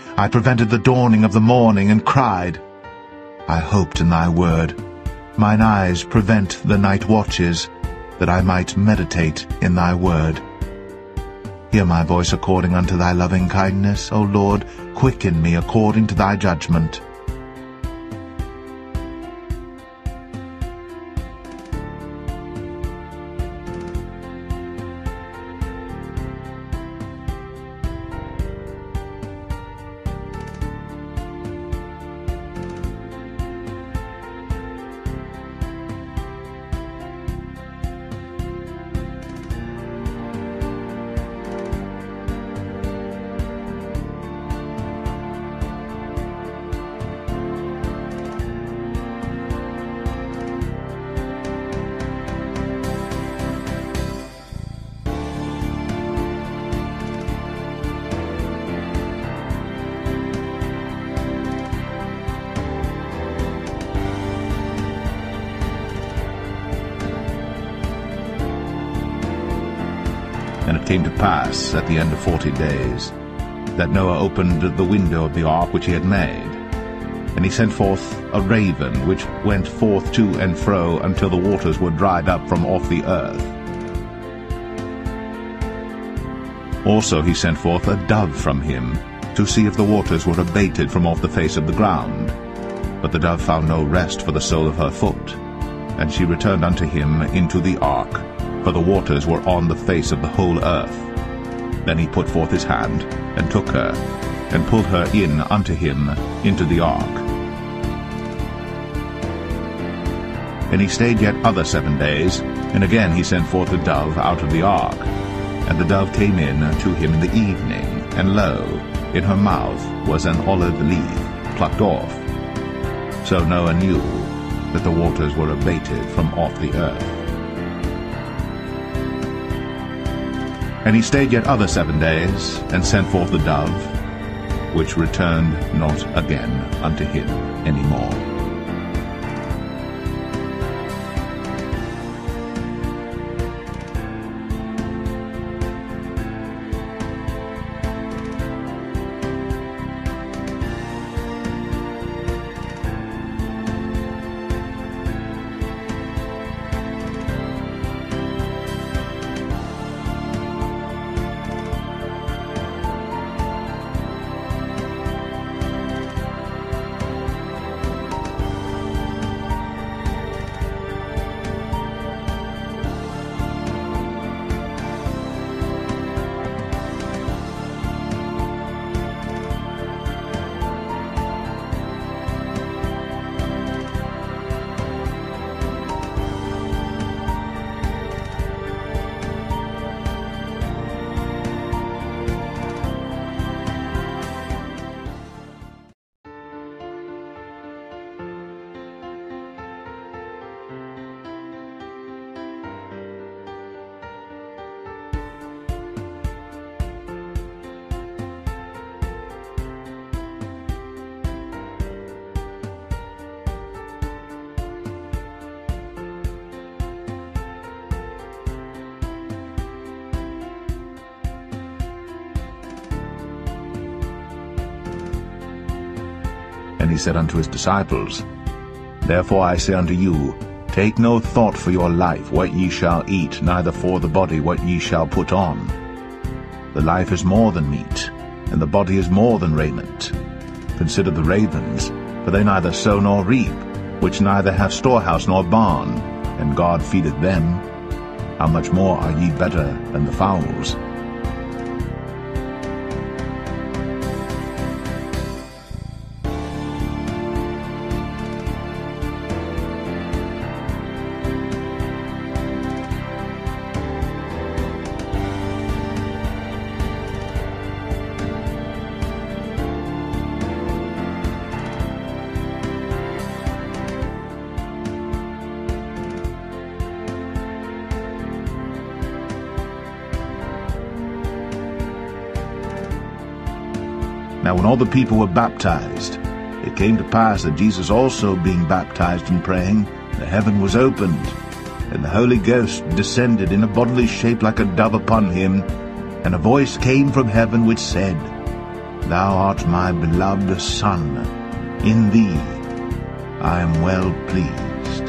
I prevented the dawning of the morning, and cried. I hoped in thy word. Mine eyes prevent the night watches, that I might meditate in thy word. Hear my voice according unto thy loving kindness, O Lord, quicken me according to thy judgment. And it came to pass, at the end of 40 days, that Noah opened the window of the ark which he had made. And he sent forth a raven, which went forth to and fro until the waters were dried up from off the earth. Also he sent forth a dove from him, to see if the waters were abated from off the face of the ground. But the dove found no rest for the sole of her foot. And she returned unto him into the ark, for the waters were on the face of the whole earth. Then he put forth his hand, and took her, and pulled her in unto him into the ark. And he stayed yet other 7 days, and again he sent forth a dove out of the ark. And the dove came in to him in the evening, and lo, in her mouth was an olive leaf plucked off. So Noah knew that the waters were abated from off the earth. And he stayed yet other 7 days, and sent forth the dove, which returned not again unto him any more. And he said unto his disciples, Therefore I say unto you, take no thought for your life, what ye shall eat, neither for the body what ye shall put on. The life is more than meat, and the body is more than raiment. Consider the ravens, for they neither sow nor reap, which neither have storehouse nor barn, and God feedeth them. How much more are ye better than the fowls? Now when all the people were baptized, it came to pass that Jesus also being baptized and praying, the heaven was opened, and the Holy Ghost descended in a bodily shape like a dove upon him, and a voice came from heaven which said, Thou art my beloved Son. In thee I am well pleased.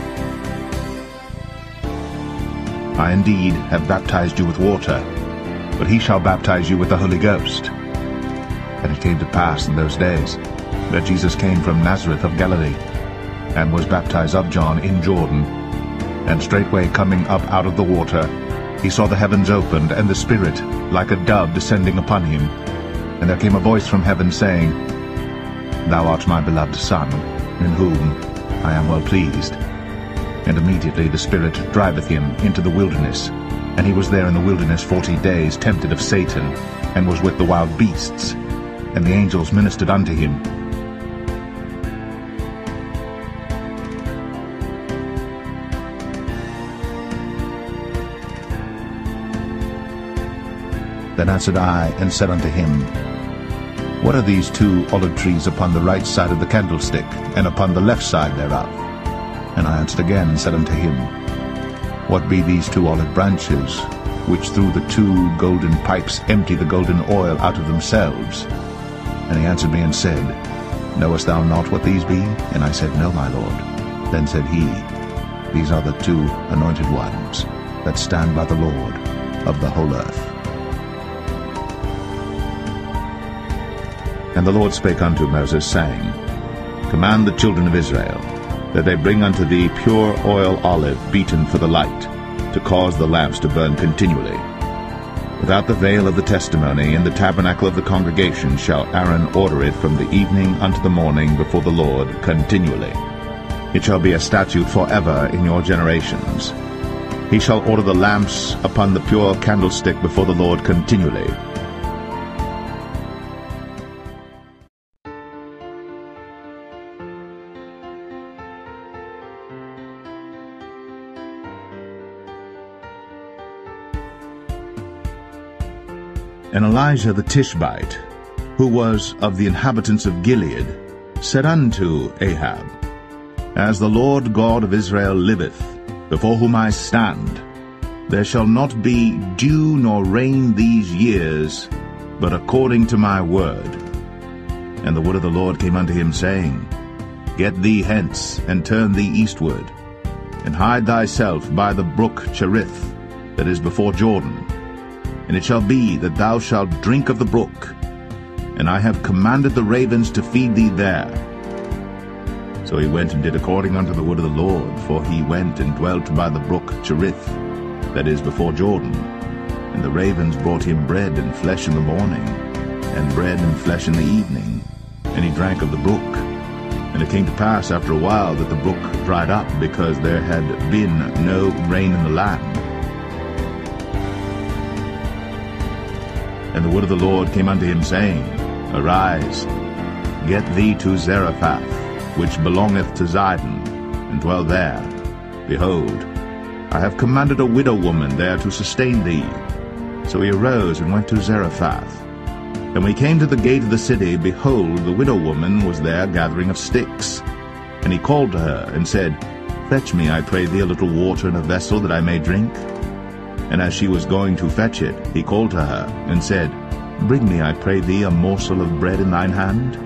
I indeed have baptized you with water, but he shall baptize you with the Holy Ghost. And it came to pass in those days that Jesus came from Nazareth of Galilee, and was baptized of John in Jordan. And straightway coming up out of the water, he saw the heavens opened, and the Spirit like a dove descending upon him. And there came a voice from heaven, saying, Thou art my beloved Son, in whom I am well pleased. And immediately the Spirit driveth him into the wilderness. And he was there in the wilderness 40 days, tempted of Satan, and was with the wild beasts. And the angels ministered unto him. Then answered I, and said unto him, What are these 2 olive trees upon the right side of the candlestick, and upon the left side thereof? And I answered again, and said unto him, What be these 2 olive branches, which through the 2 golden pipes empty the golden oil out of themselves? And he answered me and said, Knowest thou not what these be? And I said, No, my Lord. Then said he, These are the 2 anointed ones, that stand by the Lord of the whole earth. And the Lord spake unto Moses, saying, Command the children of Israel, that they bring unto thee pure oil olive beaten for the light, to cause the lamps to burn continually. Without the veil of the testimony in the tabernacle of the congregation shall Aaron order it from the evening unto the morning before the Lord continually. It shall be a statute forever in your generations. He shall order the lamps upon the pure candlestick before the Lord continually. And Elijah the Tishbite, who was of the inhabitants of Gilead, said unto Ahab, As the Lord God of Israel liveth, before whom I stand, there shall not be dew nor rain these years, but according to my word. And the word of the Lord came unto him, saying, Get thee hence, and turn thee eastward, and hide thyself by the brook Cherith, that is before Jordan. And it shall be that thou shalt drink of the brook, and I have commanded the ravens to feed thee there. So he went and did according unto the word of the Lord, for he went and dwelt by the brook Cherith, that is before Jordan. And the ravens brought him bread and flesh in the morning, and bread and flesh in the evening, and he drank of the brook. And it came to pass after a while that the brook dried up, because there had been no rain in the land. And the word of the Lord came unto him, saying, Arise, get thee to Zarephath, which belongeth to Zidon, and dwell there. Behold, I have commanded a widow woman there to sustain thee. So he arose and went to Zarephath. And when he came to the gate of the city, behold, the widow woman was there gathering of sticks. And he called to her, and said, Fetch me, I pray thee, a little water in a vessel, that I may drink. And as she was going to fetch it, he called to her, and said, Bring me, I pray thee, a morsel of bread in thine hand.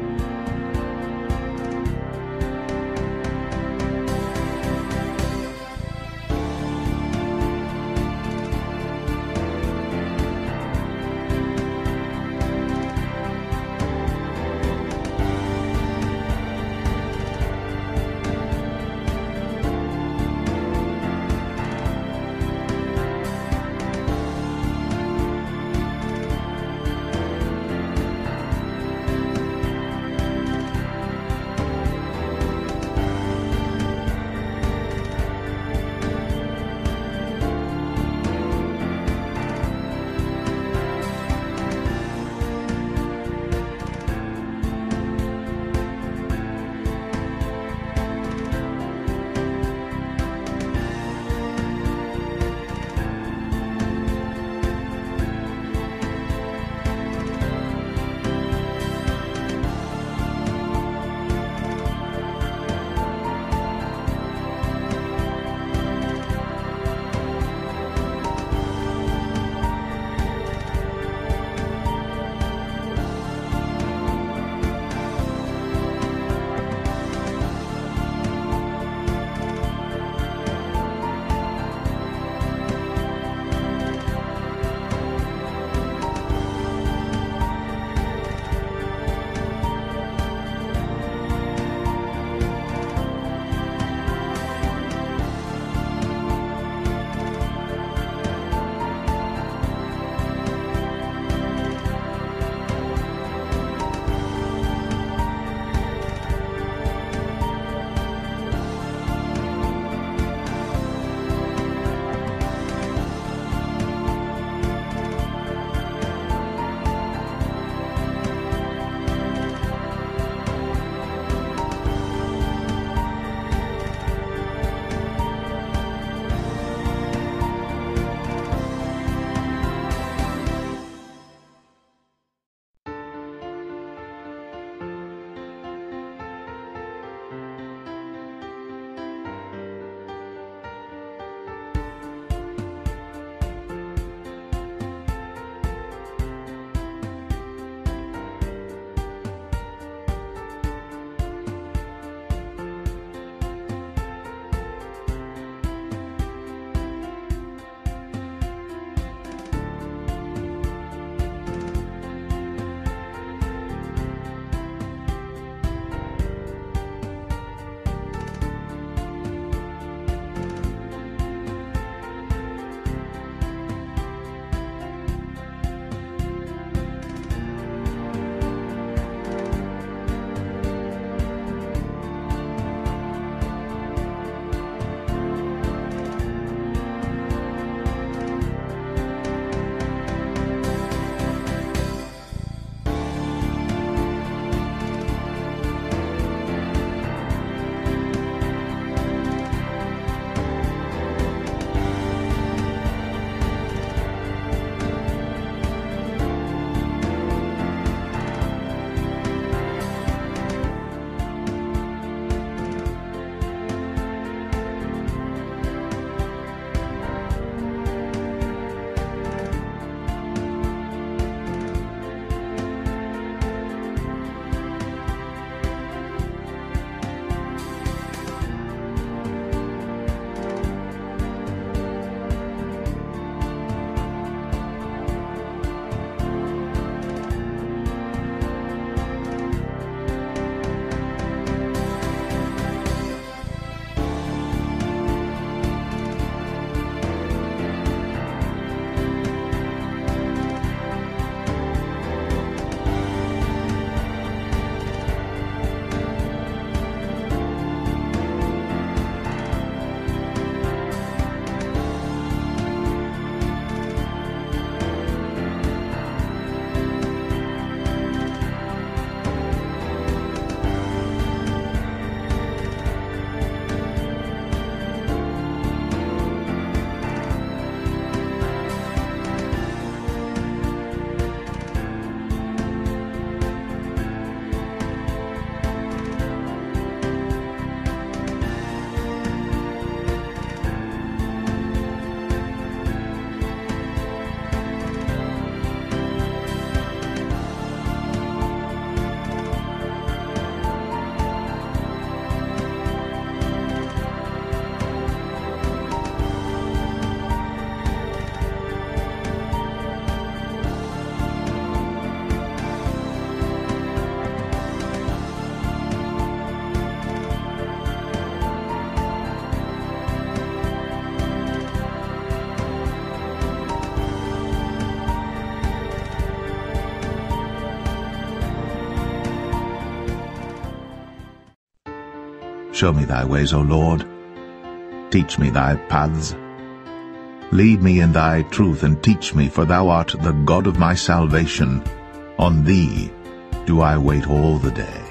Show me thy ways, O Lord. Teach me thy paths. Lead me in thy truth, and teach me, for thou art the God of my salvation. On thee do I wait all the day.